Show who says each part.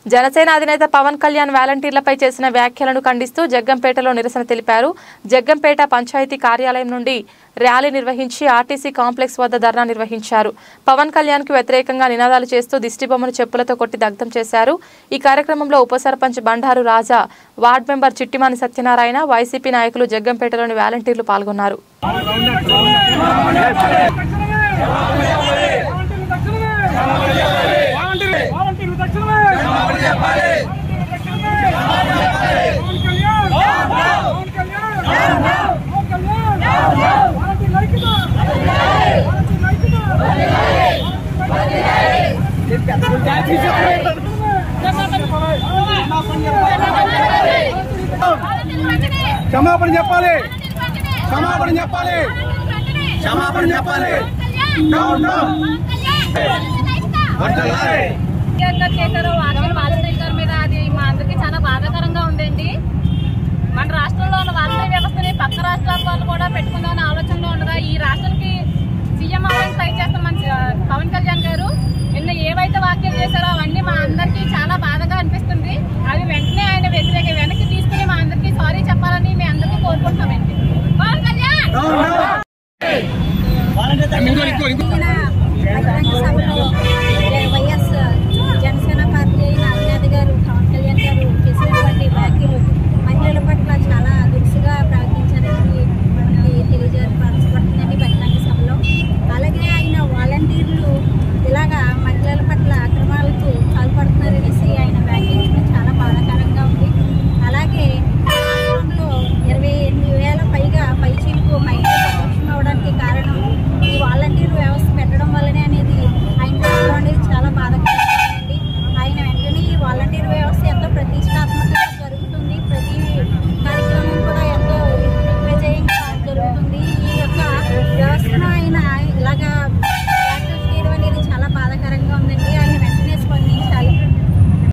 Speaker 1: జనసేన అధినేత పవన్ కళ్యాణ్ వాలంటీర్లపై చేసిన వ్యాఖ్యలను ఖండిస్తూ జగ్గంపేటలో నిరసన తెలిపారు. జగ్గంపేట పంచాయతీ కార్యాలయం నుండి ర్యాలీ నిర్వహించి ఆర్టీసీ కాంప్లెక్స్ వద్ద ధర్నా నిర్వహించారు. పవన్ కళ్యాణ్ కు వ్యతిరేకంగా నినాదాలు చేస్తూ దిష్టిబొమ్మను చెప్పులతో కొట్టి దగ్ధం చేశారు. ఈ కార్యక్రమంలో ఉప sarpanch Bandaru Raja, ward member Chittimani Satyanarayana, YCP నాయకులు జగ్గంపేటలోని వాలంటీర్లు పాల్గొన్నారు.
Speaker 2: క్షమాపణ చెప్పాలి, క్షమాపణ చెప్పాలి, క్షమాపణ చెప్పాలి.
Speaker 3: వాలంటీర్ గారి మీద అది మా అందరికీ చాలా బాధాకరంగా ఉందండి. మన రాష్ట్రంలో ఉన్న వాలంటీర్ వ్యవస్థని పక్క రాష్ట్రాల వాళ్ళు కూడా పెట్టుకుందామని ఆలోచనలో ఉండగా ఈ రాష్ట్రానికి సీఎం అవ్వాలని ట్రై చేస్తాం మన పవన్ కళ్యాణ్ గారు. నిన్న ఏవైతే వ్యాఖ్యలు చేశారో అవన్నీ మా అందరికీ చాలా బాధగా అనిపిస్తుంది. అవి వెంటనే ఆయన వెనక్కి తీసుకుని మా అందరికీ సారీ చెప్పాలని మేము అందరికీ కోరుకుంటామండి. పవన్ కళ్యాణ్